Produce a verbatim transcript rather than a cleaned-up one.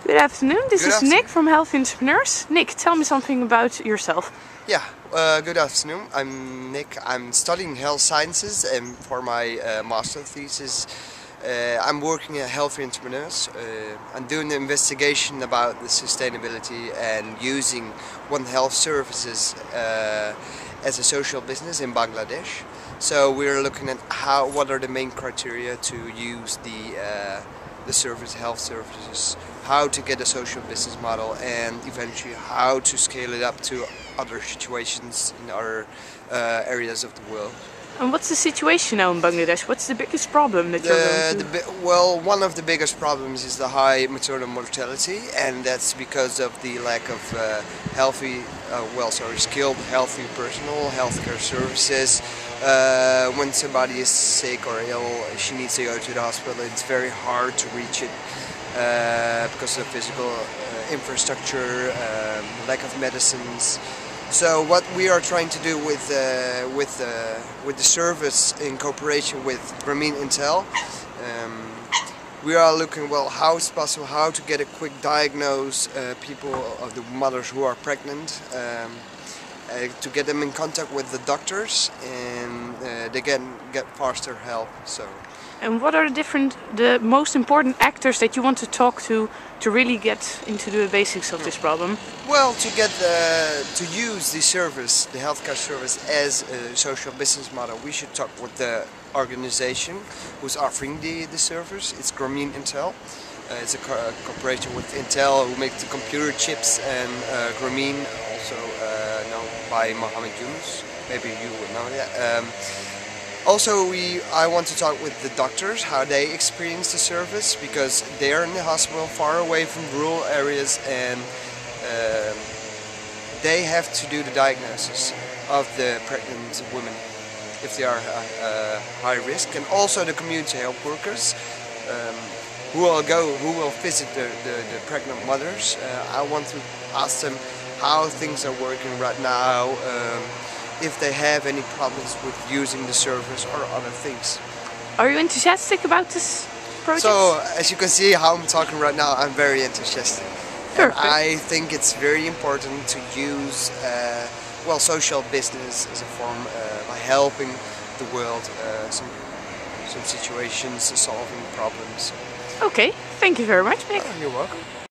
Good afternoon, this Good is afternoon. Nick from Healthy Entrepreneurs. Nick, tell me something about yourself. Yeah, uh, good afternoon. I'm Nick. I'm studying health sciences, and for my uh, master thesis, uh, I'm working at Healthy Entrepreneurs. Uh, I'm doing an investigation about the sustainability and using One Health services uh, as a social business in Bangladesh. So we're looking at how, what are the main criteria to use the uh, the service, health services, how to get a social business model, and eventually how to scale it up to other situations in other uh, areas of the world. And what's the situation now in Bangladesh? What's the biggest problem that you're The, going the, to... bi- well, one of the biggest problems is the high maternal mortality, and that's because of the lack of uh, healthy, uh, well, sorry, skilled, healthy personal healthcare services. Uh, when somebody is sick or ill, she needs to go to the hospital. It's very hard to reach it uh, because of physical uh, infrastructure, um, lack of medicines. So what we are trying to do with uh, with uh, with the service in cooperation with Grameen Intel, um, we are looking well how it's possible how to get a quick diagnose uh, people of the mothers who are pregnant. Um, Uh, to get them in contact with the doctors, and uh, they can get faster help. So, And what are the different, the most important actors that you want to talk to to really get into the basics of this problem? well, to get uh, to use the service, the healthcare service, as a social business model, we should talk with the organization who's offering the the service. It's Grameen Intel. Uh, it's a co cooperation with Intel, who make the computer chips, and uh, Grameen, also uh, known by Mohammed Yunus. Maybe you would know that. Um, also, we I want to talk with the doctors, how they experience the service, because they are in the hospital far away from rural areas, and uh, they have to do the diagnosis of the pregnant women if they are uh, uh, high risk, and also the community health workers. Um, who will go, who will visit the, the, the pregnant mothers. Uh, I want to ask them how things are working right now, um, if they have any problems with using the service or other things. Are you enthusiastic about this project? So, as you can see how I'm talking right now, I'm very enthusiastic. And Perfect. I think it's very important to use, uh, well, social business as a form uh, by helping the world uh, some, some situations, solving problems. Okay, thank you very much, Nick. Oh, you're welcome.